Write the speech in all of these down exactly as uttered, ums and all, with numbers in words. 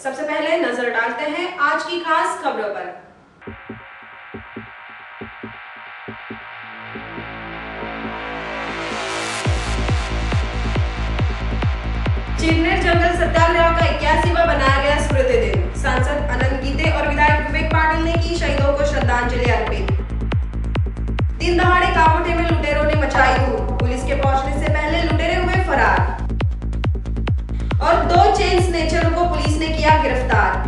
सबसे पहले नजर डालते हैं आज की खास खबरों पर। चिरनेर जंगल सत्याग्रह का इक्यासीवां बनाया गया स्मृति दिन। सांसद अनंत गीते और विधायक विवेक पाटिल ने की शहीदों को श्रद्धांजलि अर्पित। दिन दहाड़े कामोठे में लुटेरों ने मचाई धूम। पुलिस के पहुंचने से पहले लुटेरे हुए फरार और दो चेन स्नेचरों को पुलिस ने किया गिरफ्तार।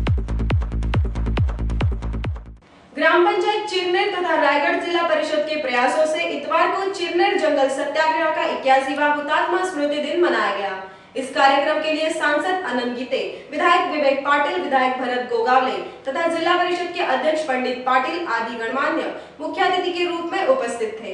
ग्राम पंचायत चिरनेर तथा रायगढ़ जिला परिषद के प्रयासों से इतवार को चिरनेर जंगल सत्याग्रह का इक्यासीवां हुतात्मा स्मृति दिन मनाया गया। इस कार्यक्रम के लिए सांसद अनंत गीते, विधायक विवेक पाटिल, विधायक भरत गोगावले तथा जिला परिषद के अध्यक्ष पंडित पाटिल आदि गणमान्य मुख्य अतिथि के रूप में उपस्थित थे।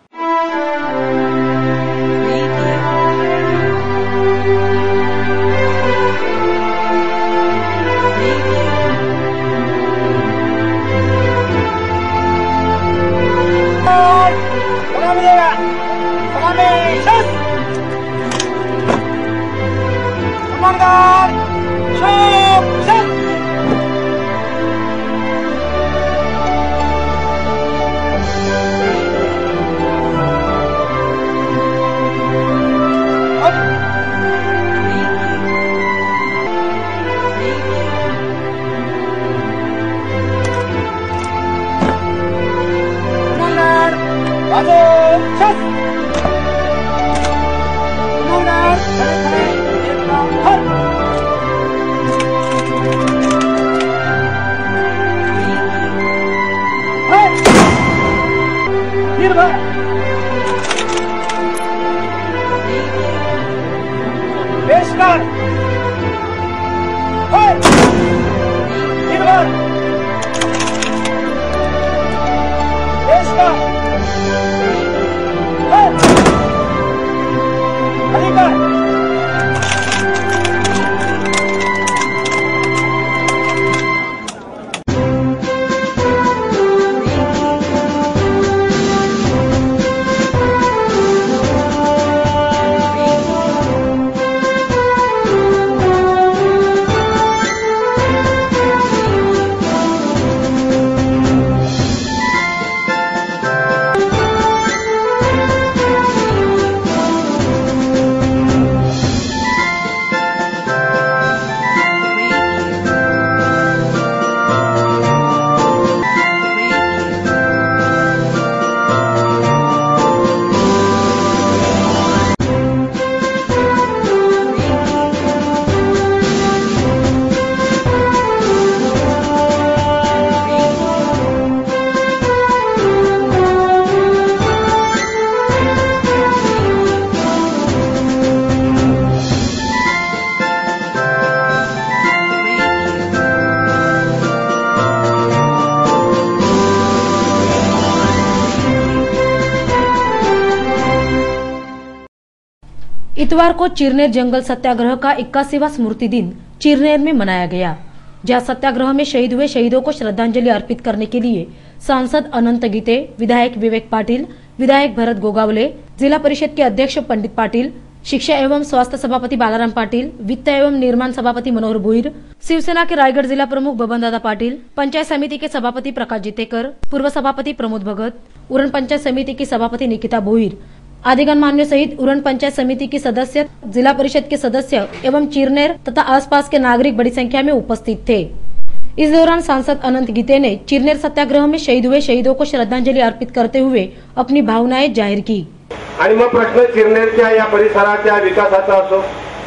इतवार को चिरनेर जंगल सत्याग्रह का इक्यासीवां स्मृति दिन चिरनेर में मनाया गया, जहां सत्याग्रह में शहीद हुए शहीदों को श्रद्धांजलि अर्पित करने के लिए सांसद अनंत गीते, विधायक विवेक पाटिल, विधायक भरत गोगावले, जिला परिषद के अध्यक्ष पंडित पाटिल, शिक्षा एवं स्वास्थ्य सभापति बालाराम पाटिल, वित्त एवं निर्माण सभापति मनोहर भोईर, शिवसेना के रायगढ़ जिला प्रमुख बबन दादा पाटिल, पंचायत समिति के सभापति प्रकाश जितेकर, पूर्व सभापति प्रमोद भगत, उरण पंचायत समिति की सभापति निकिता भोईर आदि गणमान्यों सहित उरण पंचायत समिति की सदस्य, जिला परिषद के सदस्य एवं चिरनेर तथा आसपास के नागरिक बड़ी संख्या में उपस्थित थे। इस दौरान सांसद अनंत गीते ने चिरनेर सत्याग्रह में शहीद हुए शहीदों को श्रद्धांजलि अर्पित करते हुए अपनी भावनाएं जाहिर की। आणि मग प्रश्न चिरनेरच्या या परिसराच्या विकासाचा असो,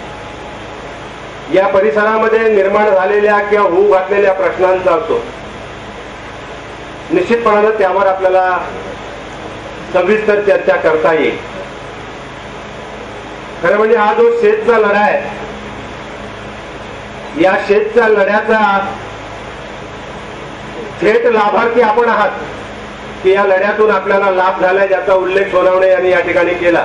या परिसरामध्ये निर्माण झालेल्या किंवा होऊ घातलेल्या प्रश्नांचा असो, निश्चितपणाने त्यावर आपल्याला सविस्तर चर्चा करता येईल। खरं म्हणजे हा जो शेतचा लढा आहे, या शेतच्या लढ्याचा थेट लाभार्थी आपण आहात की या लढ्यातून आपल्याला लाभ झाला, ज्याचा उल्लेख सोनवणे यांनी या ठिकाणी केला।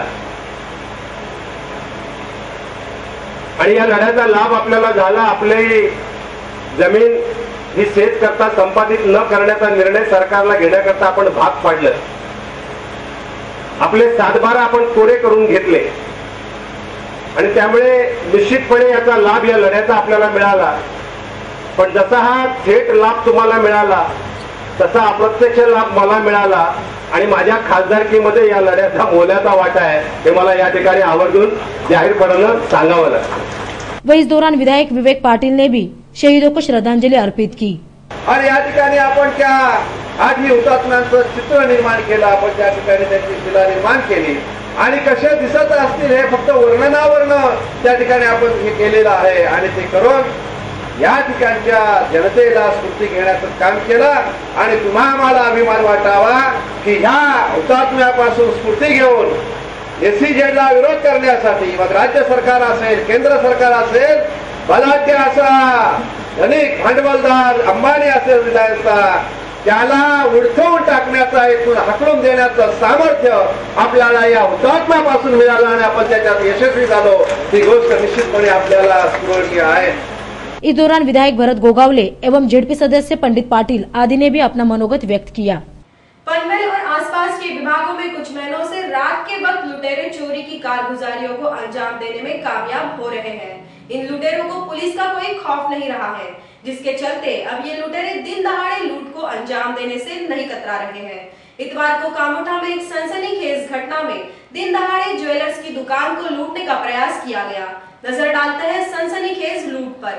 आणि या लढ्याचा लाभ आपल्याला झाला, आपली जमीन ही शेत करता संपादित न करण्याचा निर्णय सरकारला घेण्याकरता आपण भाग पाडलं, आपले सातबारा आपण कोडे करून घेतले। आणि त्यामुळे निश्चितपणे याचा लाभ या लढ्याचा आपल्याला मिळाला. पण जसा हा थेट लाभ तुम्हाला मिळाला तसा अप्रत्यक्ष लाभ मला मिळाला आणि माझ्या खासदारकीमध्ये या लढ्याचा मोलाचा वाटा आहे हे मला या ठिकाणी आवर्जून जाहीरपणानं सांगावं लागतं. वहीं इस दौरान विधायक विवेक पाटिल ने भी शहीदों को श्रद्धांजलि अर्पित की. आणि या ठिकाणी आपण त्या आधी हुतात्म्यांचं चित्र निर्माण केलं, आपण त्या ठिकाणी त्यांची शिला निर्माण केली आणि कसे दिसत असतील हे फक्त वर्णनावरनं त्या ठिकाणी आपण हे केलेलं आहे आणि ते करून या ठिकाणच्या जनतेला स्फूर्ती घेण्याचं काम केलं आणि तुम्हा आम्हाला अभिमान वाटावा की ह्या हुतात्म्यापासून स्फूर्ती घेऊन एसईझेडला विरोध करण्यासाठी मग राज्य सरकार असेल, केंद्र सरकार असेल, बलाढ्य असा धनिक भांडवलदार अंबानी असेल रिलायन्सचा, त्याला उडकवून टाकण्याचा एकूण हाकलून देण्याचं सामर्थ्य आपल्याला या हुतात्म्यापासून मिळालं आणि आपण त्याच्यात यशस्वी झालो ही गोष्ट निश्चितपणे आपल्याला स्मरणीय आहे. इस दौरान विधायक भरत गोगावले एवं जेडपी सदस्य पंडित पाटिल आदि ने भी अपना मनोगत व्यक्त किया. पनवेल और आसपास के विभागों में कुछ महीनों से रात के वक्त लुटेरे चोरी की कारगुजारियों को अंजाम देने में कामयाब हो रहे हैं. इन लुटेरों को पुलिस का कोई खौफ नहीं रहा है, जिसके चलते अब ये लुटेरे दिन दहाड़े लूट को अंजाम देने से नहीं कतरा रहे हैं. इतवार को कामोठा में एक सनसनीखेज घटना में दिन दहाड़े ज्वेलर्स की दुकान को लूटने का प्रयास किया गया. नजर डालते हैं सनसनीखेज लूट पर.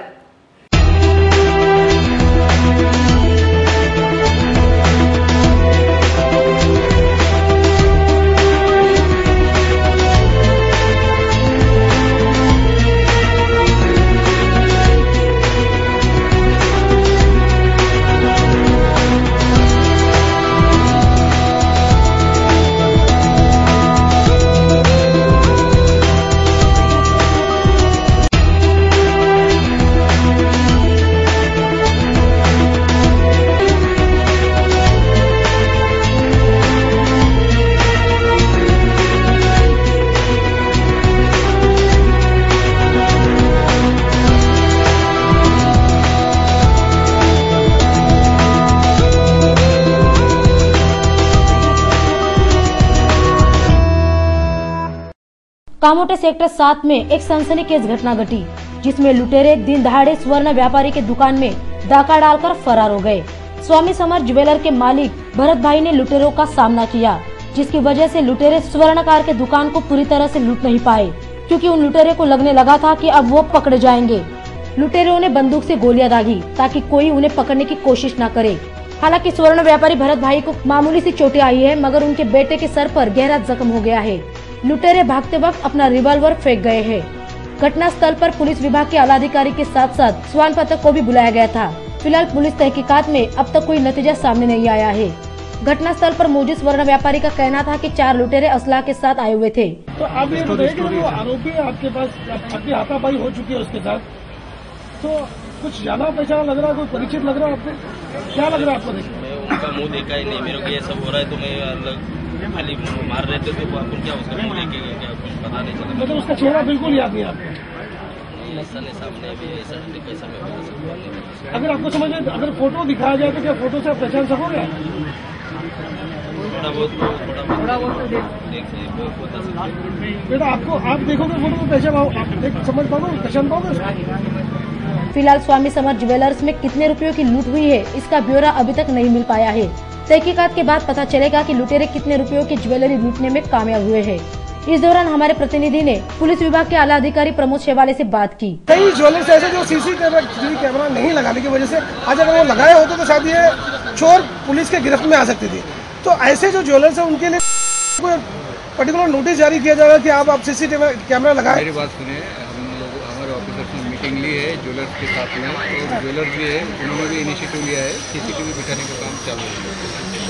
कामोटे सेक्टर सात में एक सनसनीखेज घटना घटी, जिसमें लुटेरे दिन दहाड़े स्वर्ण व्यापारी के दुकान में डाका डालकर फरार हो गए. स्वामी समर ज्वेलर के मालिक भरत भाई ने लुटेरों का सामना किया, जिसकी वजह से लुटेरे स्वर्णकार के दुकान को पूरी तरह से लूट नहीं पाए, क्योंकि उन लुटेरे को लगने लगा था कि अब वो पकड़े जाएंगे. लुटेरों ने बंदूक से गोलियां दागी ताकि कोई उन्हें पकड़ने की कोशिश न करे. हालांकि स्वर्ण व्यापारी भरत भाई को मामूली सी चोटें आई है, मगर उनके बेटे के सर पर गहरा जख्म हो गया है. लुटेरे भागते वक्त अपना रिवॉल्वर फेंक गए हैं. घटना स्थल पर पुलिस विभाग के आलाधिकारी के साथ साथ स्वान पथक को भी बुलाया गया था. फिलहाल पुलिस तहकीकात में अब तक कोई नतीजा सामने नहीं आया है. घटना स्थल पर मौजूद स्वर्ण व्यापारी का कहना था कि चार लुटेरे असलाह के साथ आए हुए थे. तो आप ये बताइए कि वो आरोपी आपके पास आपकी हाथापाई हो चुकी है उसके साथ, तो कुछ ज्यादा पहचाना लग रहा है, कोई परिचित लग रहा है आपको, क्या लग रहा है आपको? देखिए उनका मुंह देखा ही नहीं, मेरे को ये सब हो रहा है तो मैं अलग खाली मार रहे थे तो वो अपन क्या उसका मुंह देखे क्या कुछ पता नहीं चला. मतलब उसका चेहरा बिल्कुल याद नहीं आपको? ऐसा नहीं, सामने भी ऐसा कैसा मैं बता सकता हूं. अगर आपको समझ में अगर फोटो दिखाया जाए तो क्या फोटो से आप पहचान सकोगे? थोड़ा बहुत थोड़ा बहुत देख सकते. बेटा आपको आप देखोगे फोटो तो पहचान आप देख समझ पाओगे, पहचान पाओगे? फिलहाल स्वामी समर ज्वेलर्स में कितने रुपयों की लूट हुई है, इसका ब्यौरा अभी तक नहीं मिल पाया है. तहकीकात के बाद पता चलेगा कि लुटेरे कितने रुपयों की ज्वेलरी लूटने में कामयाब हुए हैं. इस दौरान हमारे प्रतिनिधि ने पुलिस विभाग के आला अधिकारी प्रमोद शेवाले से बात की. कई ज्वेलर्स ऐसे जो सीसीटीवी कैमरा नहीं लगाने की वजह से आज अगर वो लगाए होते तो शायद ये चोर पुलिस के गिरफ्त में आ सकते थे. तो ऐसे जो ज्वेलर्स है उनके लिए कोई पर्टिकुलर नोटिस जारी किया जाएगा कि आप आप सीसीटीवी कैमरा लगाए. मेरी बात सुनिए, हम लोग हमारे ऑफिसर्स ने मीटिंग ली है ज्वेलर्स के साथ में, और ज्वेलर्स भी है उन्होंने भी इनिशिएटिव लिया है, सीसीटीवी बिठाने का काम चालू है.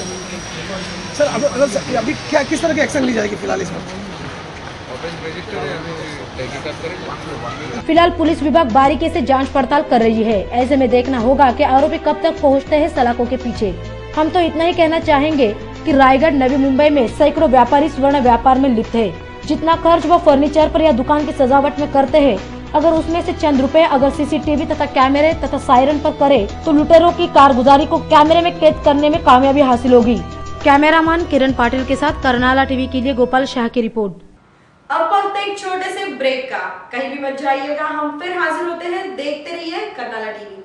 सर अब अगर अभी क्या किस तरह की एक्शन ली जाएगी फिलहाल इसमें? ऑफेंस रजिस्टर है, तहकीकात करेंगे. फिलहाल पुलिस विभाग बारीकी से जांच पड़ताल कर रही है. ऐसे में देखना होगा कि आरोपी कब तक पहुंचते हैं सलाखों के पीछे. हम तो इतना ही कहना चाहेंगे कि रायगढ़ नवी मुंबई में सैकड़ों व्यापारी स्वर्ण व्यापार में लिप्त है. जितना खर्च वो फर्नीचर पर या दुकान की सजावट में करते हैं, अगर उसमें से चंद रुपए अगर सीसीटीवी तथा कैमरे तथा सायरन पर करे तो लुटेरों की कारगुजारी को कैमरे में कैद करने में कामयाबी हासिल होगी. कैमरामैन किरण पाटिल के साथ करनाला टीवी के लिए गोपाल शाह की रिपोर्ट. अब वक्त एक छोटे से ब्रेक का। कहीं भी मत जाइएगा, हम फिर हाजिर होते हैं। देखते रहिए करनाला टीवी।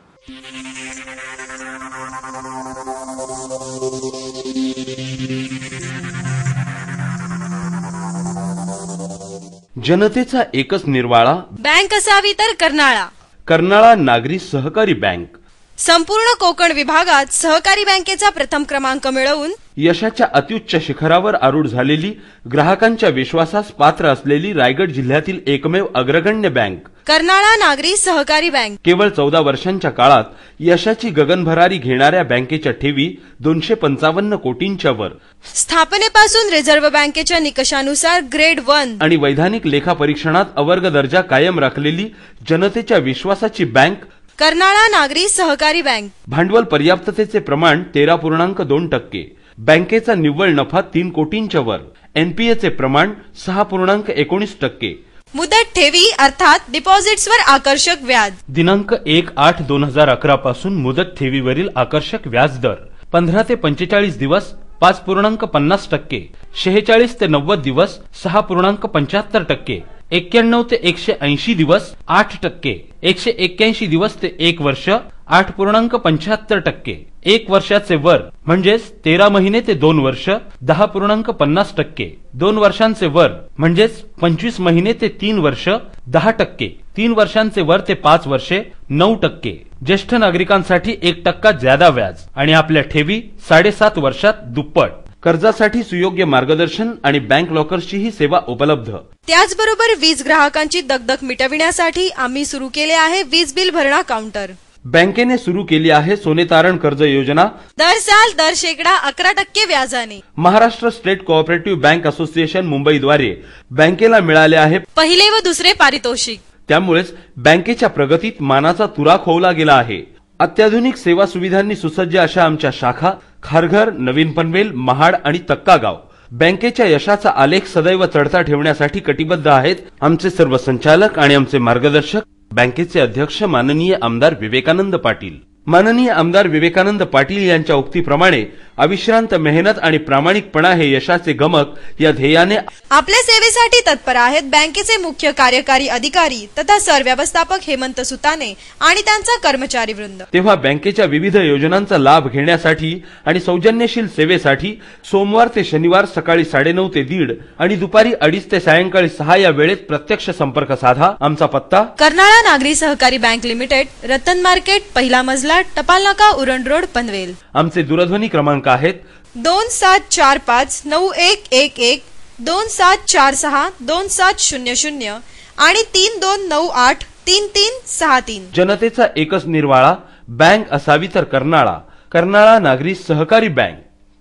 जनतेचा एकच निर्वाळा बँक असावी तर कर्नाळा. कर्नाळा नागरी सहकारी बँक संपूर्ण कोकण विभागात सहकारी बँकेचा प्रथम क्रमांक मिळवून यशाच्या अत्युच्च शिखरावर आरूढ झालेली, ग्राहकांच्या विश्वासास पात्र असलेली रायगड जिल्ह्यातील एकमेव अग्रगण्य बँक कर्नाळा नागरी सहकारी बँक. केवळ चौदा वर्षांच्या काळात यशाची गगनभरारी घेणाऱ्या बँकेच्या ठेवी दोनशे पंचावन्न कोटींच्या वर, स्थापनेपासून रिझर्व्ह बँकेच्या निकषानुसार ग्रेड वन आणि वैधानिक लेखा परीक्षणात अवर्ग दर्जा कायम राखलेली जनतेच्या विश्वासाची बँक कर्नाळा नागरी सहकारी बँक. भांडवल पर्याप्ततेचे प्रमाण तेरा पूर्णांक दोन टक्के, बँकेचा निव्वळ नफा तीन कोटींच्या वर, एनपीएचे प्रमाण सहा पूर्णांक एकोणीस टक्के, मुदत ठेवी अर्थात डिपॉझिट्सवर आकर्षक व्याज. दिनांक एक आठ दोन हजार अकरा पासून मुदत ठेवीवरील आकर्षक व्याज दर पंधरा ते पंचेचाळीस दिवस पाच पूर्णांक पन्नास टक्के, शेहेचाळीस ते नव्वद दिवस सहा पूर्णांक पंच्याहत्तर टक्के, एक्क्याण्णव ते एकशे ऐंशी दिवस आठ टक्के, एकशे एक्क्याऐंशी दिवस ते एक वर्ष आठ पूर्णांक पंच्याहत्तर टक्के, एक वर्षाचे वर म्हणजेच तेरा महिने ते दोन वर्ष दहा पूर्णांक पन्नास टक्के, दोन वर्षांचे वर म्हणजेच पंचवीस महिने ते तीन वर्ष दहा टक्के, तीन वर्षांचे वर ते पाच वर्षे नऊ टक्के, ज्येष्ठ नागरिकांसाठी एक टक्का ज्यादा व्याज आणि आपल्या ठेवी साडेसात वर्षात दुप्पट. कर्जासाठी सुयोग्य मार्गदर्शन आणि बँक लॉकर्सची ही सेवा उपलब्ध. त्याचबरोबर वीज ग्राहकांची दगदग मिटविण्यासाठी आम्ही सुरू केले आहे वीज बिल भरणा काउंटर. बँकेने सुरू केली आहे सोने तारण कर्ज योजना. दर साल दर शेकडा अकरा टक्के व्याजाने. Maharashtra state cooperative bank association मुंबईद्वारे बँकेला मिळाले आहे पहिले व दुसरे पारितोषिक. त्यामुळेच बँकेच्या प्रगतीत मानाचा तुरा खोवला गेला आहे. अत्याधुनिक सेवा सुविधांनी सुसज्ज अशा आमच्या शाखा खारघर, नवीन पनवेल, महाड आणि तक्कागाव बँकेच्या यशाचा आलेख सदैव चढता ठेवण्यासाठी कटिबद्ध आहेत. आमचे सर्व संचालक आणि आमचे मार्गदर्शक बँकेचे अध्यक्ष माननीय आमदार विवेकानंद पाटील. माननीय आमदार विवेकानंद पाटील यांच्या उक्तीप्रमाणे अविश्रांत मेहनत आणि प्रामाणिकपणा हे यशाचे गमक या ध्येयाने आपल्या सेवेसाठी तत्पर आहेत बँकेचे मुख्य कार्यकारी अधिकारी तथा सरव्यवस्थापक हेमंत सुताने आणि त्यांचा कर्मचारी वृंद. तेव्हा बँकेच्या विविध योजनांचा लाभ घेण्यासाठी आणि सौजन्यशील सेवेसाठी सोमवार ते शनिवार सकाळी साडेनऊ ते दीड आणि दुपारी अडीच ते सायंकाळी सहा या वेळेत प्रत्यक्ष संपर्क साधा. आमचा पत्ता कर्नाळा नागरी सहकारी बँक लिमिटेड, रतन मार्केट, पहिला मजला, टपाल नाका, उरण रोड, पनवेल. आमचे दूरध्वनी क्रमांक आहेत दोन सात चार पाच नऊ एक एक एक, दोन सात चार सहा दोन सात शून्य शून्य आणि तीन दोन नऊ आठ तीन तीन सहा तीन. जनतेचा एकच निर्वाळा बँक असावी तर कर्नाळा. कर्नाळा नागरी सहकारी बँक.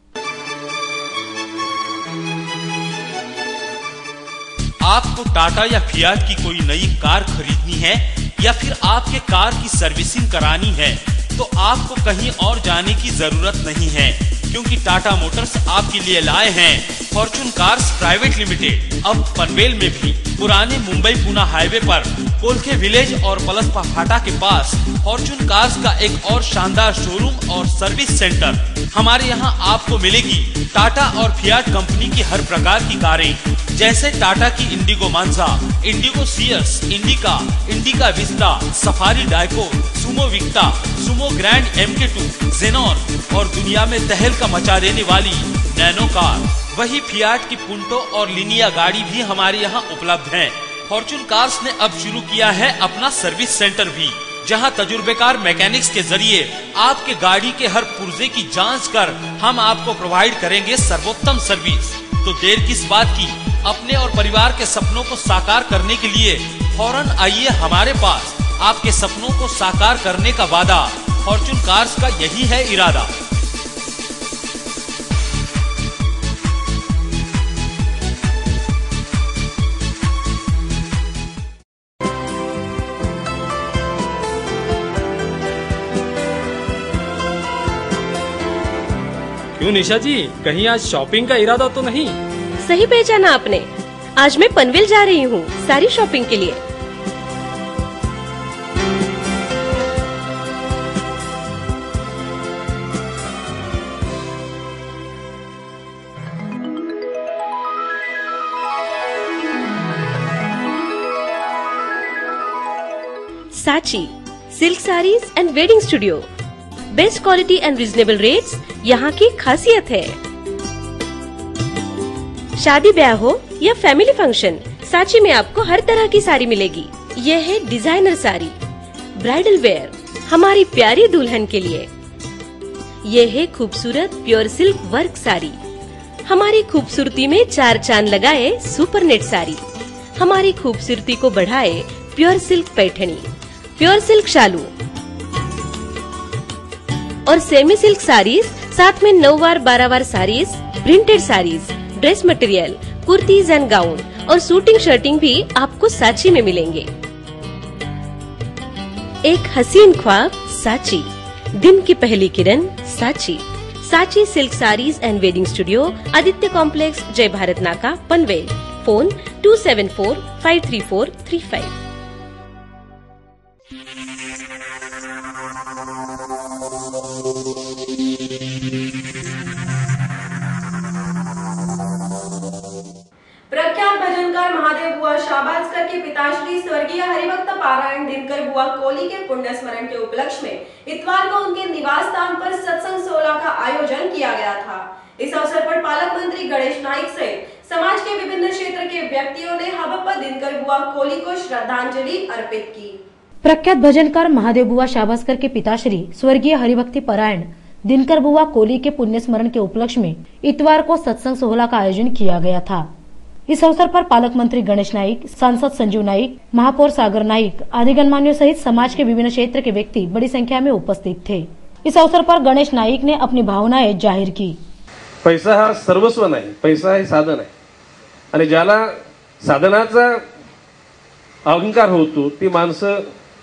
आपको टाटा या फियाट की कोई नई कार खरीदनी है या फिर आपके कार की सर्विसिंग करानी है तो आपको कहीं और जाने की जरूरत नहीं है, क्योंकि टाटा मोटर्स आपके लिए लाए हैं फॉर्चून कार्स प्राइवेट लिमिटेड. अब पनवेल में भी पुराने मुंबई पुणे हाईवे पर कोलखे विलेज और पलसपा फाटा के पास फॉर्चून कार्स का एक और शानदार शोरूम और सर्विस सेंटर. हमारे यहाँ आपको मिलेगी टाटा और फियाट कंपनी की हर प्रकार की कारें, जैसे टाटा की इंडिगो मांसा, इंडिगो सियर्स, Indica, Indica Vista, Safari Dicor, Sumo Victa, Sumo Grande M K two, Xenon और दुनिया में तहलका मचा देने वाली नैनो कार. वही फियाट की पुंटो और लिनिया गाड़ी भी हमारे यहाँ उपलब्ध है. फॉर्चून कार्स ने अब शुरू किया है अपना सर्विस सेंटर भी, जहां तजुर्बेकार मैकेनिक्स के जरिए आपके गाड़ी के हर पुर्जे की जांच कर हम आपको प्रोवाइड करेंगे सर्वोत्तम सर्विस. तो देर किस बात की, अपने और परिवार के सपनों को साकार करने के लिए फौरन आइए हमारे पास. आपके सपनों को साकार करने का वादा फॉर्चून कार्स का यही है इरादा. क्यों निशा जी, कहीं आज शॉपिंग का इरादा तो नहीं? सही पहचाना आपने, आज मैं पनवेल जा रही हूँ सारी शॉपिंग के लिए. Saachi silk saris and wedding studio. Best quality and reasonable rates यहाँ की खासियत है। शादी ब्याह हो या फैमिली फंक्शन, साची में आपको हर तरह की साड़ी मिलेगी। ये है डिजाइनर साड़ी, ब्राइडल वेयर हमारी प्यारी दुल्हन के लिए। ये है खूबसूरत प्योर सिल्क वर्क साड़ी। हमारी खूबसूरती में चार चांद लगाए सुपर नेट साड़ी। हमारी खूबसूरती को बढ़ाए pure silk Paithani, pure silk शालू और सेमी सिल्क साड़ीज, साथ में नौ वार बारह वार saris, printed saris, dress material, kurtis and gown और सूटिंग शर्टिंग भी आपको साची में मिलेंगे। एक हसीन ख्वाब साची, दिन की पहली किरण Saachi. Saachi silk saris and wedding studio, Aditya complex, Jai Bharat नाका, Panvel. Phone two seven four five three four three five. प्रख्यात भजनकार महादेव बुआ शाहबाजकर के पिताश्री स्वर्गीय हरिभक्त पारायण दिनकर बुआ कोली के पुण्य स्मरण के उपलक्ष्य में इतवार को उनके निवास स्थान पर सत्संग सोलह का आयोजन किया गया था। इस अवसर पर पालक मंत्री गणेश नाइक सहित समाज के विभिन्न क्षेत्र के व्यक्तियों ने हबप्पा दिनकर बुआ कोली को श्रद्धांजलि अर्पित की। प्रख्यात भजनकार महादेव बुआ शाहबाजकर के पिताश्री स्वर्गीय हरिभक्ति परायण दिनकर बुआ कोली के पुण्य स्मरण के उपलक्ष्य में इतवार को सत्संग सोहला का आयोजन किया गया था। इस अवसर पर पालक मंत्री गणेश नाइक, सांसद संजीव नाइक, महापौर सागर नाइक आदि गणमान्यों सहित समाज के विभिन्न क्षेत्र के व्यक्ति बड़ी संख्या में उपस्थित थे। इस अवसर पर गणेश नाइक ने अपनी भावनाएं जाहिर की। पैसा हा सर्वस्व नाही, पैसा हे साधन आहे आणि ज्याला साधनाचा अहंकार होतो ती माणसं,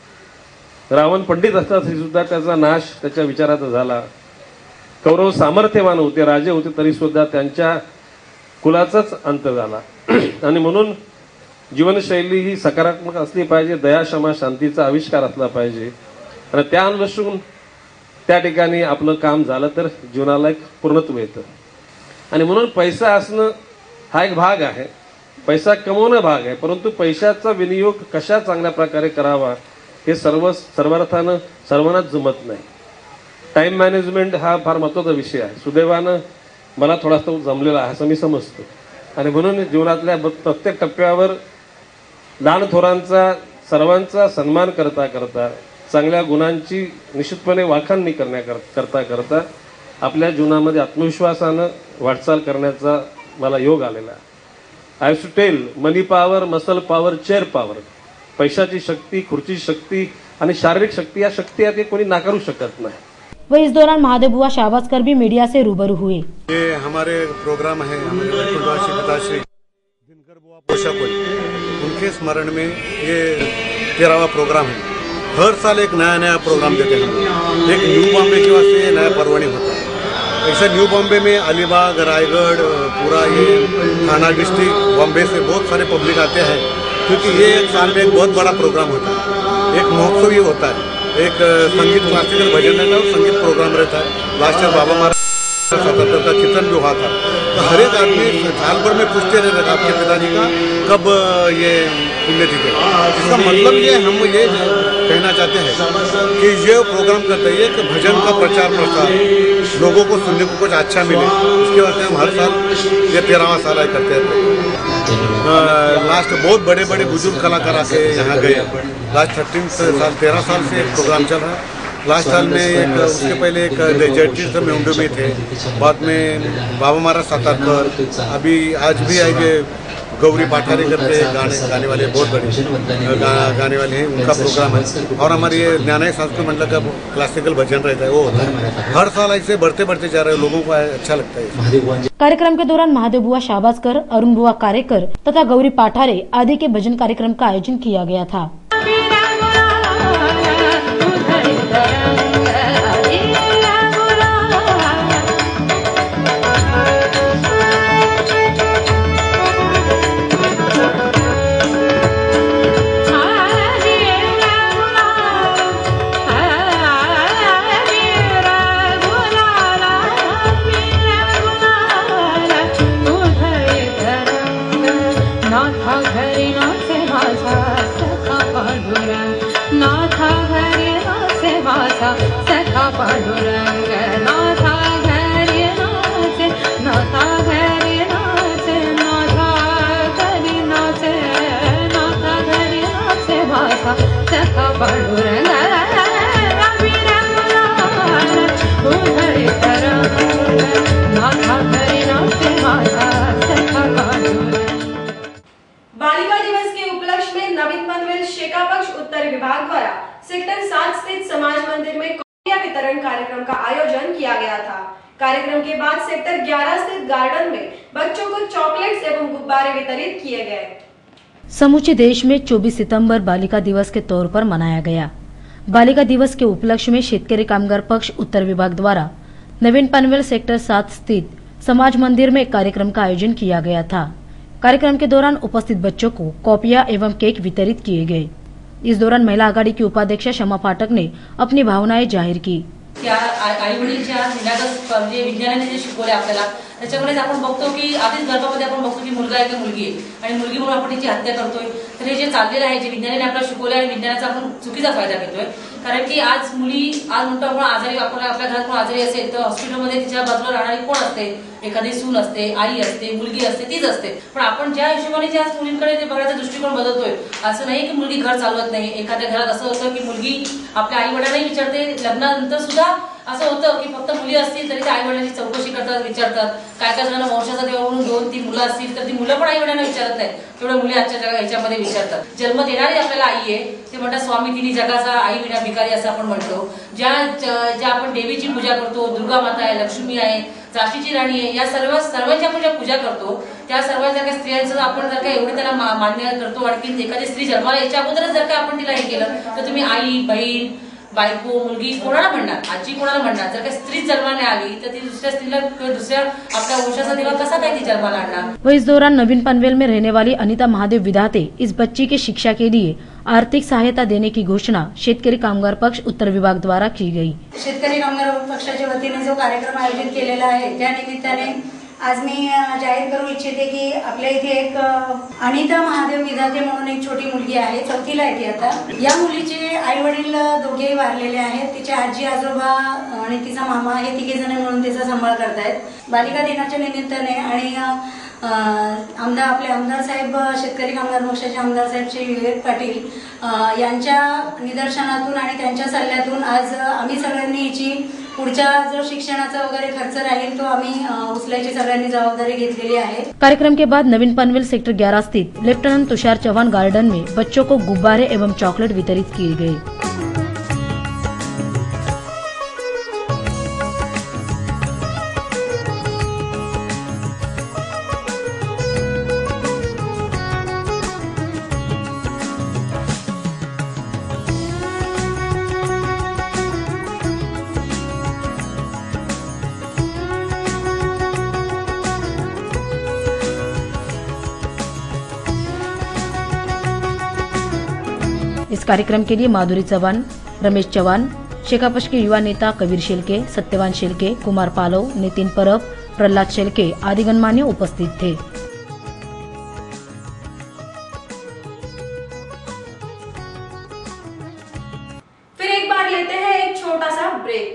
रावण पंडित असता तरी सुद्धा त्याचा नाश त्याच्या विचाराचा झाला। कौरव सामर्थ्यवान होते, राजे होते, तरी सुद्धा त्यांच्या कुलाचाच अंत झाला। आणि म्हणून जीवनशैली ही सकारात्मक असली पाहिजे, दया क्षमा शांतीचा आविष्कार असला पाहिजे आणि त्या अनुसरून त्या ठिकाणी आपलं काम झालं तर जीवनाला एक पूर्णत्व येतं। आणि म्हणून पैसा असणं हा एक भाग आहे, पैसा कमवणं भाग आहे, परंतु पैशाचा विनियोग कशा चांगल्या प्रकारे करावा हे सर्व सर्वार्थानं सर्वांनाच जमत नाही। टाइम मॅनेजमेंट हा फार महत्त्वाचा विषय आहे। सुदैवानं मला थोडासा जमलेला आहे असं मी समजतो आणि म्हणून जीवनातल्या प्रत्येक टप्प्यावर लहान थोरांचा सर्वांचा सन्मान करता करता चांगल्या गुणांची निश्चितपणे वाखाणणी करण्याकरता करता आपल्या जीवनामध्ये आत्मविश्वासानं वाटचाल करण्याचा मला योग आलेला आहे। आय टू टेल money power, muscle power, chair power, पैशाची शक्ती, खुर्ची शक्ती आणि शारीरिक शक्ती या शक्ती आहेत, कोणी नाकारू शकत नाही। वह इस दौरान महादेव बुआ शाहबाजकर भी मीडिया से रूबरू हुए। ये हमारे प्रोग्राम है, हमारे पिताश्री दिनकर बुआ पोशाकोली, उनके स्मरण में ये तेरहवां प्रोग्राम है। हर साल एक नया नया प्रोग्राम देते हैं हम। एक न्यू बॉम्बे के वास्ते नया परवानी होता है। ऐसा न्यू बॉम्बे में अलीबाग, रायगढ़, पूरा ये थाना डिस्ट्रिक्ट बॉम्बे से बहुत सारे पब्लिक आते हैं, क्योंकि ये एक साल में एक बहुत बड़ा प्रोग्राम होता है। एक महोत्सव ही होता है, एक संगीत क्लासिकल भजन रहता है और संगीत प्रोग्राम रहता है। लास्ट ईयर बाबा महाराज स्वतंत्रता कीर्तन भी हुआ था। तो हर एक आदमी साल भर में पूछते रहते थे आपके पिताजी का कब ये पुण्यतिथि है। इसका मतलब ये हम ये कहना चाहते हैं कि ये प्रोग्राम करते हैं कि भजन का प्रचार प्रसार लोगों को सुनने को कुछ अच्छा मिले, इसके वास्ते हम हर साल ये तेरहवां साल आए करते हैं। लास्ट बहुत बड़े बड़े बुजुर्ग कलाकार आके यहाँ गए। लास्ट थर्टीन साल तेरह साल से एक प्रोग्राम चल रहा है। लास्ट साल में एक उसके पहले एक जड्जी से मेउंडू में थे, बाद में बाबा महाराज सातारकर, अभी आज भी आएंगे गौरी पाठारी करते हैं, गाने गाने वाले बहुत बड़े गा, गाने वाले हैं, उनका प्रोग्राम है। और हमारे ये ज्ञानाय सांस्कृतिक मंडल का क्लासिकल भजन रहता है, वो होता है। हर साल ऐसे बढ़ते बढ़ते जा रहे हैं, लोगों को अच्छा लगता है। कार्यक्रम के दौरान महादेव बुआ शाहबाजकर, अरुण बुआ कारेकर तथा गौरी पाठारे आदि के भजन कार्यक्रम का आयोजन किया गया था। घरी नाचे माझा सखा माझा सखा पांडुरंग नाथा घरी नाचे नाथा घरी नाचे नाथा घरी नाचे नाथा घरी नाचे माझा सखा पांडुरंग बालिका दिवस के उपलक्ष्य में नवीन पनवेल शेका पक्ष उत्तर विभाग द्वारा सेक्टर सात स्थित समाज मंदिर में कॉफिया वितरण कार्यक्रम का आयोजन किया गया था। कार्यक्रम के बाद सेक्टर ग्यारह स्थित गार्डन में बच्चों को चॉकलेट्स एवं गुब्बारे वितरित किए गए। समूचे देश में चौबीस सितंबर बालिका दिवस के तौर पर मनाया गया। बालिका दिवस के उपलक्ष्य में शेतकरी कामगार पक्ष उत्तर विभाग द्वारा नवीन पनवेल सेक्टर सात स्थित समाज मंदिर में एक कार्यक्रम का आयोजन किया गया था। कार्यक्रम के दौरान उपस्थित बच्चों को कॉपियां एवं केक वितरित किए गए। इस दौरान महिला आघाड़ी की उपाध्यक्ष शमा पाठक ने अपनी भावनाएं जाहीर की। आई वडील ज्या म्हणजे विज्ञानाने जे शिकवले आपल्याला त्याच्यामुळेच आपण बघतो की आधीच गर्भामध्ये आपण बघतो की मुलगा आहे की मुलगी आहे आणि मुलगी म्हणून आपण तिची हत्या करतोय। तर हे जे चाललेलं आहे जे विज्ञानाने आपल्याला शिकवले आणि विज्ञानाचा आपण चुकीचा फायदा घेतोय। कारण की आज मुली आज म्हणतो आपण आजारी आपण आपल्या घरात कोण आजारी असेल तर हॉस्पिटलमध्ये तिच्या बाजूला राहणारी कोण असते, एखादी सून असते, आई असते, मुलगी असते, तीच असते। पण आपण ज्या हिशोबाने ज्या मुलींकडे ते बघायचा दृष्टिकोन बदलतोय असं नाही की मुलगी घर चालवत नाही। एखाद्या घरात असं होतं की मुलगी आपल्या आई वडिलांनाही विचारते, लग्नानंतर सुद्धा असं होतं की फक्त मुली असतील तरी त्या आई वडिलांची चौकशी करतात, विचारतात। काय काय जणांना वंशाचा देवा म्हणून दोन तीन मुलं असतील तर ती मुलं पण आई वडिलांना विचारत नाही, तेवढ्या मुली आजच्या ह्याच्यामध्ये विचारतात। जन्म देणारी आपल्याला आई आहे ते म्हणतात स्वामी तिन्ही जगाचा आई विना भिकारी असं आपण म्हणतो। ज्या ज्या आपण देवीची पूजा करतो, दुर्गा माता आहे, लक्ष्मी आहे, झाशीची राणी आहे, या सर्व सर्वांची आपण ज्या पूजा करतो त्या सर्व जर काही स्त्रियांचं आपण जर काही एवढे त्याला मान्य करतो आणखी एखादी स्त्री जन्माला याच्या अगोदरच जर का आपण तिला हे केलं तर तुम्ही आई, बहीण, बायको, मुलगी कोणाला म्हणणार, आजी कोणाला म्हणणार। जर का स्त्री जन्माने आली तर ती दुसऱ्या स्त्रीला दुसऱ्या आपल्या वंशाचा देवा कसा काय ती जन्माला आणणार। वह इस दौरान नवीन पनवेल में रहने वाली अनिता महादेव विधाते इस बच्ची की शिक्षा के लिए आर्थिक सहायता देने की घोषणा शेतकरी कामगार पक्ष उत्तर विभाग द्वारा की गई। शेतकरी कामगार पक्षाच्या वतीने जो कार्यक्रम आयोजित केलेला आहे त्या निमित्ताने आज मी जाहीर करू इच्छिते की आपल्या इथे एक अनिता महादेव विधाते म्हणून एक छोटी मुलगी आहे, चौथीला आहे ती आता। या मुलीचे आई वडील दोघेही वारलेले आहेत, तिचे आजी आजोबा आणि तिचा मामा हे तिघे जण मिळून तिचा सांभाळ करतायत। बालिका दिनाच्या निमित्ताने आणि आमदार आपले आमदार साहेब शेतकरी कामगार पक्षाचे आमदार साहेब श्री विवेक पाटील यांच्या निदर्शनातून आणि त्यांच्या सल्ल्यातून आज आम्ही सगळ्यांनी याची पुढच्या जो शिक्षणाचा वगैरे खर्च राहील तो आम्ही उचलायची सगळ्यांनी जबाबदारी घेतलेली आहे। कार्यक्रम के बाद नवीन पनवेल सेक्टर ग्यारह स्थित लेफ्टिनेंट तुषार चौहान गार्डन में बच्चों को गुब्बारे एवं चॉकलेट वितरित किए गए। इस कार्यक्रम के लिए माधुरी चौहान, रमेश चौहान, शेकापक्ष के युवा नेता कबीर शेलके, सत्यवान शेलके, कुमार पालव, नितिन परब, प्रहलाद शेलके आदि गणमान्य उपस्थित थे। फिर एक बार लेते हैं एक छोटा सा ब्रेक।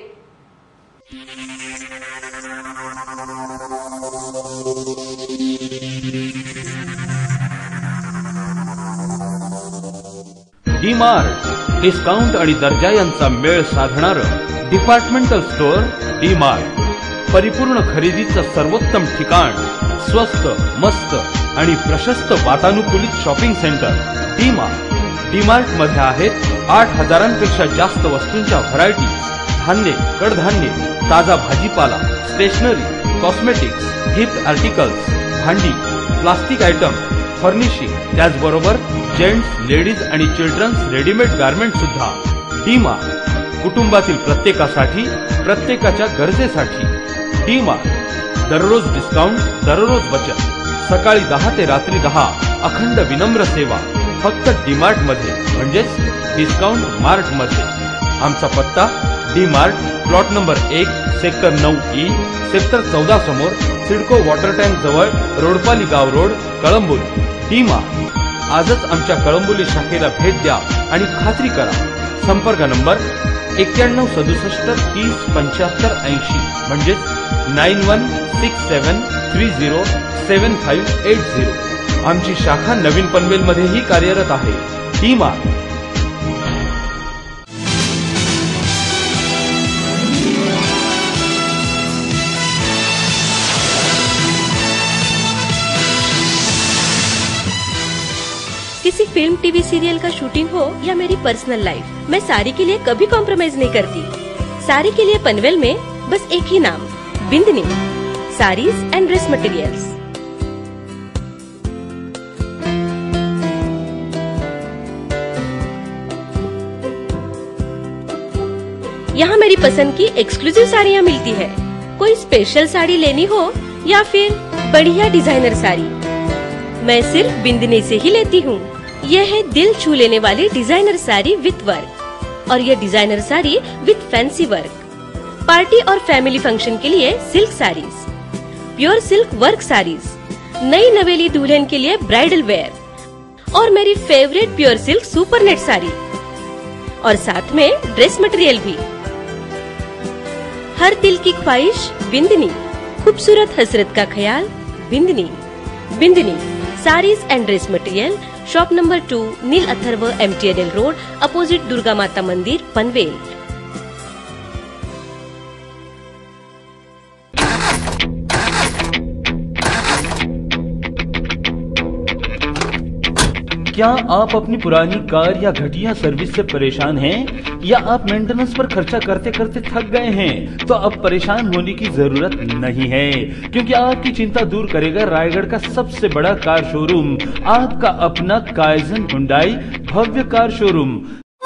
डी मार्ट डिस्काउंट आणि दर्जा यांचा मेळ साधणारं डिपार्टमेंटल स्टोअर डी मार्ट परिपूर्ण खरेदीचं सर्वोत्तम ठिकाण, स्वस्त, मस्त आणि प्रशस्त वातानुकूलित shopping centre DMart. DMart मध्ये आहेत आठ हजारांपेक्षा जास्त वस्तूंच्या व्हरायटीज, धान्य, कडधान्य, ताजा भाजीपाला, स्टेशनरी, कॉस्मेटिक्स, गिफ्ट आर्टिकल्स, भांडी, प्लास्टिक आयटम, फर्निशिंग, त्याचबरोबर जेंट्स, लेडीज आणि चिल्ड्रन्स रेडीमेड गारमेंट सुद्धा। डी मार्ट कुटुंबातील प्रत्येकासाठी, प्रत्येकाच्या गरजेसाठी। डी मार्ट दररोज डिस्काउंट, दररोज बचत, सकाळी दहा ते रात्री दहा अखंड विनम्र सेवा फक्त डी मार्ट मध्ये म्हणजेच डिस्काउंट मार्ट मध्ये। आमचा पत्ता डी मार्ट प्लॉट नंबर एक सेक्टर नऊ ई सेक्टर चौदा समोर सिडको वॉटर टँक जवळ रोडपाली गाव रोड कळंबोली। डी मार्ट आजच आमच्या कळंबोली शाखेला भेट द्या आणि खात्री करा। संपर्क नंबर एक्क्याण्णव सदुसष्ट तीस पंच्याहत्तर ऐंशी म्हणजेच nine one six seven three zero seven five eight zero. आमची शाखा नवीन पनवेल मध्येही कार्यरत आहे। टीम आ किसी फिल्म टीवी सीरियल का शूटिंग हो या मेरी पर्सनल लाइफ, मैं साड़ी के लिए कभी कॉम्प्रोमाइज नहीं करती। साड़ी के लिए पनवेल में बस एक ही नाम, Bindani saris and dress materials. यहाँ मेरी पसंद की एक्सक्लूसिव साड़ियाँ मिलती है। कोई स्पेशल साड़ी लेनी हो या फिर बढ़िया डिजाइनर साड़ी, मैं सिर्फ बिंदनी से ही लेती हूँ। यह है दिल छू लेने वाली डिजाइनर साड़ी विथ वर्क, और यह designer sari with fancy work. Party और फैमिली फंक्शन के लिए silk saris, pure silk work saris, नई नवेली दुल्हन के लिए ब्राइडल वेयर, और मेरी favourite pure silk super net sari, और साथ में ड्रेस मटेरियल भी। हर दिल की ख्वाहिश बिंदनी, खूबसूरत हसरत का ख्याल Bindani. Bindani saris and dress material, shop number two, Neel Atharva, MTNL road, opposite Durga Mata Mandir, Panvel. क्या आप अपनी पुरानी कार या घटिया सर्विस से परेशान हैं? या आप मेंटेनेंस पर खर्चा करते करते थक गए हैं? तो अब परेशान होने की जरूरत नहीं है, क्योंकि आपकी चिंता दूर करेगा रायगढ़ का सबसे बड़ा कार शोरूम, आपका अपना काइजन हुंडई भव्य कार शोरूम,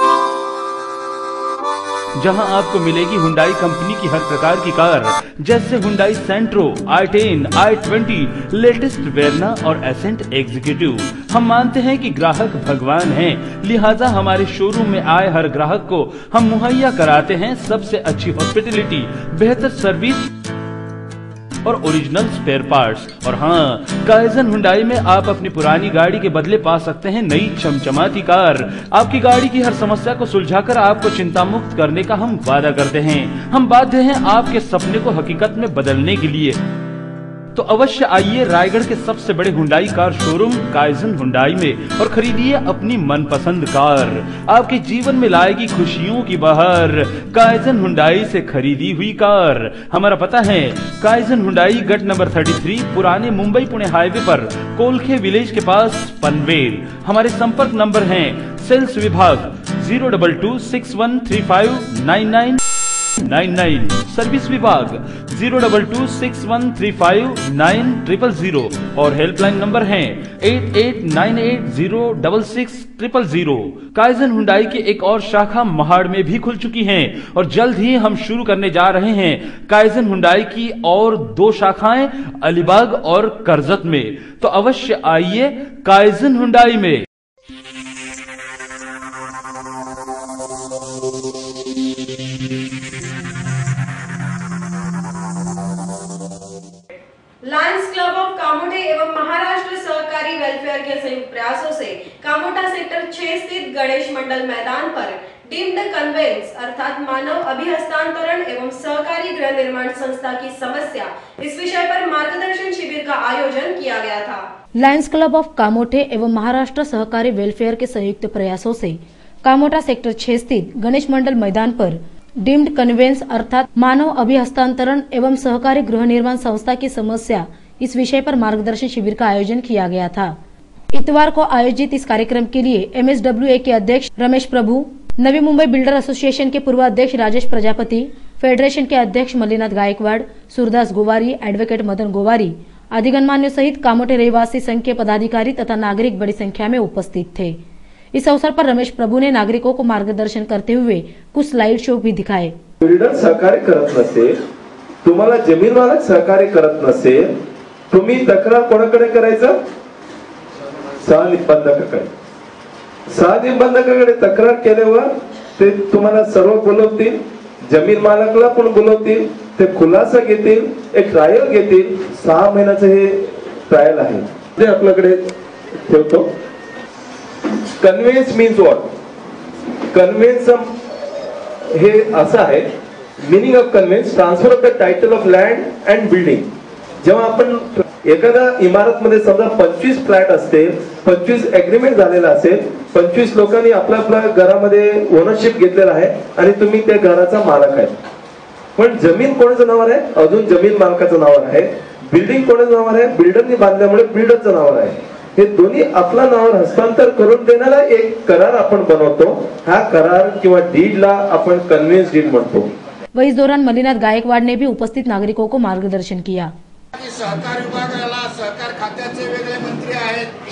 जहां आपको मिलेगी हुंडई कंपनी की हर प्रकार की कार, जैसे Hyundai Santro, i ten, i twenty, latest Verna और एसेंट एग्जीक्यूटिव। हम मानते हैं कि ग्राहक भगवान हैं, लिहाजा हमारे शोरूम में आए हर ग्राहक को हम मुहैया कराते हैं सबसे अच्छी हॉस्पिटलिटी, बेहतर सर्विस और ओरिजिनल स्पेयर पार्ट्स। और हाँ, काइजन हुंडई में आप अपनी पुरानी गाड़ी के बदले पा सकते हैं नई चमचमाती कार। आपकी गाड़ी की हर समस्या को सुलझाकर आपको चिंता मुक्त करने का हम वादा करते हैं। हम बाध्य हैं आपके सपने को हकीकत में बदलने के लिए। तो अवश्य आइए रायगढ़ के सबसे बड़े Hyundai car showroom Kaizen Hyundai में और खरीदिए अपनी मनपसंद कार। आपके जीवन में लाएगी खुशियों की बहार काइजन हुंडई से खरीदी हुई कार। हमारा पता है काइजन हुंडई गट नंबर तैंतीस, पुराने मुंबई पुणे हाईवे पर, कोलखे विलेज के पास, पनवेल। हमारे संपर्क नंबर हैं सेल्स विभाग zero double two six one three five nine nine nine nine, service विभाग zero double two six one three five nine triple zero, और हेल्पलाइन नंबर है eight eight nine eight zero double six triple zero. Kaizen Hyundai की एक और शाखा महाड़ में भी खुल चुकी है और जल्द ही हम शुरू करने जा रहे हैं काइजन हुंडई की और दो शाखाएं अलीबाग और करजत में। तो अवश्य आइए काइजन हुंडई में। लायंस क्लब ऑफ कामोठे एवं महाराष्ट्र सहकारी वेलफेयर के संयुक्त प्रयासों से कामोठा सेक्टर छह स्थित गणेश मंडल मैदान पर डीम्ड कन्वेंस अर्थात मानव अभिहस्तांतरण एवं सहकारी गृह निर्माण संस्था की समस्या, इस विषय पर मार्गदर्शन शिविर का आयोजन किया गया था। लायंस क्लब ऑफ कामोठे एवं महाराष्ट्र सहकारी वेलफेयर के संयुक्त प्रयासों से कामोठा सेक्टर छह स्थित गणेश मंडल मैदान पर डीम्ड कन्वेंस अर्थात मानव अभिहस्तांतरण एवं सहकारी गृह निर्माण संस्था की समस्या, इस विषय पर मार्गदर्शन शिविर का आयोजन किया गया था। इतवार को आयोजित इस कार्यक्रम के लिए एमएसडब्ल्यूए के अध्यक्ष रमेश प्रभु, नवी मुंबई बिल्डर एसोसिएशन के पूर्व अध्यक्ष राजेश प्रजापति, फेडरेशन के अध्यक्ष मल्लीनाथ गायकवाड़, सूरदास गोवारी, एडवोकेट मदन गोवारी आदि गणमान्यों सहित कामोठे रहवासी संघ के पदाधिकारी तथा नागरिक बड़ी संख्या में उपस्थित थे। इस अवसर पर रमेश प्रभु ने नागरिकों को मार्गदर्शन करते हुए कुछ स्लाइड शो भी दिखाए। बिल्डर सहकार्य करत नसेल, तुम्हाला जमीन मालक सहकार्य करत नसेल, तुम्ही तक्रार कोणाकडे करायचं? सहनिबंधकाकडे। सहनिबंधकाकडे तक्रार केल्यावर ते तुम्हाला सर्व बोलवतील, जमीन मालकला पण बोलवतील, ते खुलासा घेतील, एक ट्रायल घेतील। सहा महिन्याचं हे ट्रायल आहे जे आपल्याकडे ठेवतो। Conveyance means what? Conveyance हे असं आहे, meaning of conveyance transfer of the title of land and building. जेव्हा आपण एखाद्या इमारतमध्ये समजा पंचवीस फ्लॅट असतील, पंचवीस एग्रीमेंट झालेला असेल, पंचवीस लोकांनी आपल्या आपल्या घरामध्ये ओनरशिप घेतलेला आहे आणि तुम्ही त्या घराचा मालक आहे, पण जमीन कोणाचं नावावर आहे? अजून जमीन मालकाचं नावावर आहे. बिल्डिंग कोणाचं नावावर आहे? बिल्डरनी बांधल्यामुळे बिल्डरचं नावावर आहे. हे दोन्ही आपल्या नावावर हस्तांतर करून देण्याला एक करार आपण बनवतो. हा करार किंवा डीडला आपण कन्व्हेन्स डीड म्हणतो. वही इस दौरान मल्लीनाथ गायकवाड़ ने भी उपस्थित नागरिकों को मार्गदर्शन किया. सहकार विभागाला सहकार खात्याचे वेगळे मंत्री आहेत,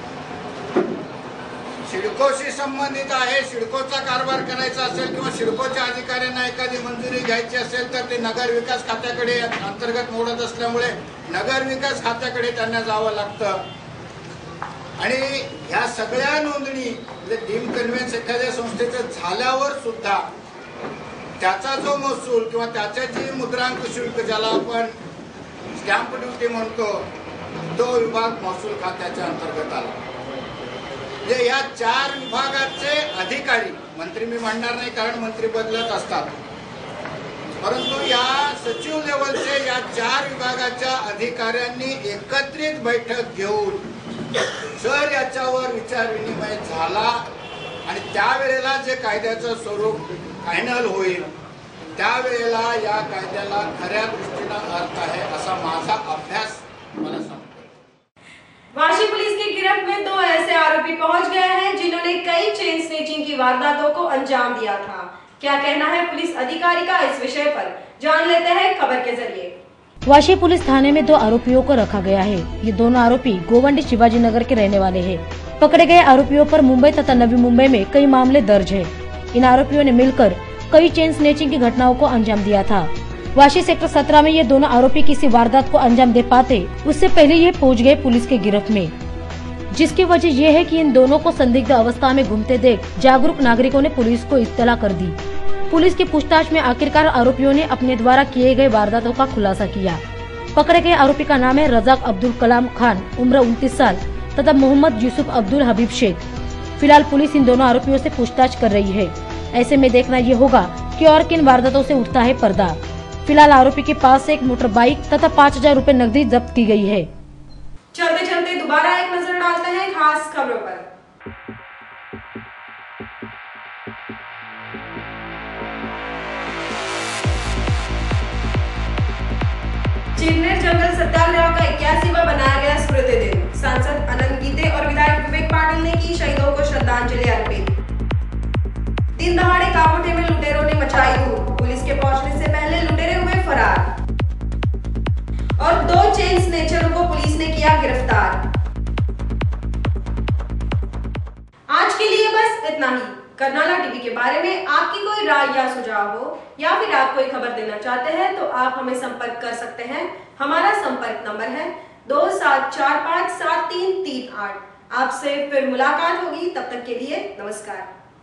सिडकोशी संबंधित आहे. सिडकोचा कारभार करायचा असेल किंवा सिडकोच्या अधिकाऱ्यांना एखादी मंजुरी घ्यायची असेल तर ते नगर विकास खात्याकडे अंतर्गत मोडत असल्यामुळे नगर विकास खात्याकडे त्यांना जावं लागतं. आणि ह्या सगळ्या नोंदणी म्हणजे डीम कन्व्हेन्स एखाद्या संस्थेचं झाल्यावर सुद्धा त्याचा जो महसूल किंवा त्याच्या जी मुद्रांक शुल्क ज्याला आपण स्टॅम्प ड्युटी म्हणतो तो विभाग महसूल खात्याच्या अंतर्गत आला. म्हणजे या चार विभागाचे अधिकारी, मंत्री मी म्हणणार नाही कारण मंत्री बदलत असतात, परंतु या सचिव लेवलचे या चार विभागाच्या अधिकाऱ्यांनी एकत्रित बैठक घेऊन जर याच्यावर विचार विनिमय झाला आणि त्यावेळेला जे कायद्याचं स्वरूप फायनल होईल त्यावेळेला या कायद्याला खऱ्या दृष्टीनं अर्थ आहे असा माझा अभ्यास मला सांगतो. वाशी पुलिस की गिरफ्त में दो ऐसे आरोपी पहुंच गए हैं जिन्होंने कई चेन स्नेचिंग की वारदातों को अंजाम दिया था. क्या कहना है पुलिस अधिकारी का इस विषय पर, जान लेते हैं खबर के जरिए. वाशी पुलिस थाने में दो आरोपियों को रखा गया है. ये दोनों आरोपी गोवंडी शिवाजी नगर के रहने वाले हैं. पकड़े गए आरोपियों पर मुंबई तथा नवी मुंबई में कई मामले दर्ज है. इन आरोपियों ने मिलकर कई चेन स्नेचिंग की घटनाओं को अंजाम दिया था. वाशी सेक्टर सत्रह में ये दोनों आरोपी किसी वारदात को अंजाम दे पाते उससे पहले ये पहुंच गए पुलिस के गिरफ्त में, जिसकी वजह यह है कि इन दोनों को संदिग्ध अवस्था में घूमते देख जागरूक नागरिकों ने पुलिस को इत्तला कर दी. पुलिस की पूछताछ में आखिरकार आरोपियों ने अपने द्वारा किए गए वारदातों का खुलासा किया. पकड़े गए आरोपी का नाम है रजाक अब्दुल कलाम खान, उम्र उनतीस साल तथा मोहम्मद यूसुफ अब्दुल हबीब शेख. फिलहाल पुलिस इन दोनों आरोपियों से पूछताछ कर रही है. ऐसे में देखना ये होगा कि और किन वारदातों से उठता है पर्दा. फिलहाल आरोपी के पास से एक मोटर बाइक तथा पाँच हजार रूपए नकदी जब्त की गई है. चलते चलते दोबारा एक नजर डालते हैं खास खबरों पर. चिरनेर जंगल सत्याग्रह का इक्यासीवां बनाया गया स्मृति दिन. सांसद अनंत गीते और विधायक विवेक पाटिल ने की शहीदों को श्रद्धांजलि अर्पित. दिन दहाड़े काकोटे में लुटेरों ने मचाई धूम. पुलिस के पहुंचने से पहले लुटेरे हुए फरार और दो चेन स्नेचरों को पुलिस ने किया गिरफ्तार. आज के लिए बस इतना ही. कर्नाला टीवी के बारे में आपकी कोई राय या सुझाव हो या फिर आप कोई खबर देना चाहते हैं तो आप हमें संपर्क कर सकते हैं. हमारा संपर्क नंबर है दो सात चार पाँच सात तीन तीन आठ. आपसे फिर मुलाकात होगी, तब तक के लिए नमस्कार.